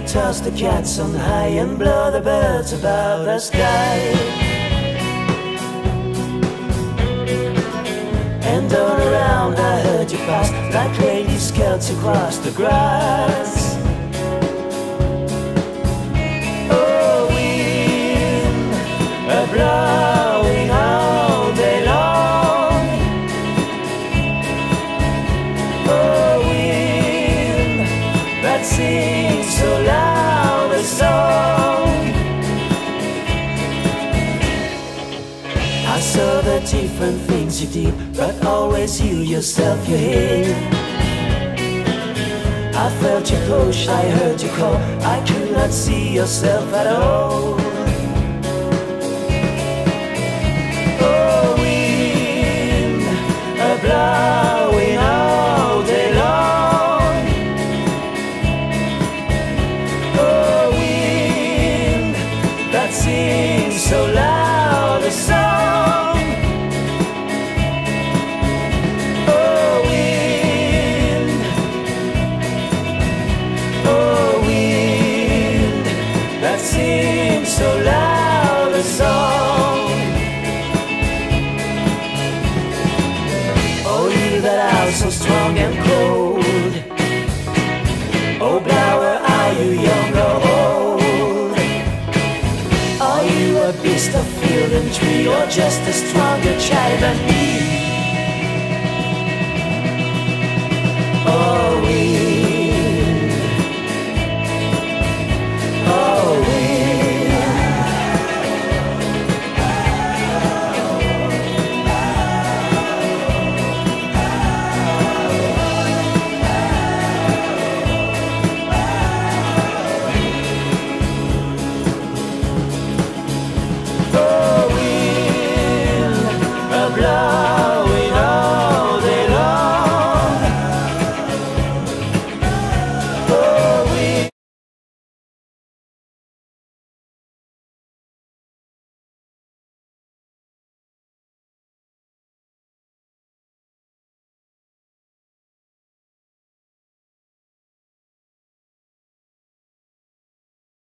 toss the cats on high and blow the birds above the sky. And all around I heard you pass like lady scouts across the grass. Oh, wind blowing all day long. Oh, wind that sings so loud a song. I saw the different things you did, but always you yourself you hid. I felt you push, I heard you call, I could not see yourself at all. Oh, wind blowing all day long. Oh, wind that sings so loud a song. Oh, wind, oh, wind that sings so loud a song. Oh, you that are so strong and cold. Oh, blower, are you young or old? Are you a beast of field and tree, or just a stronger child than me?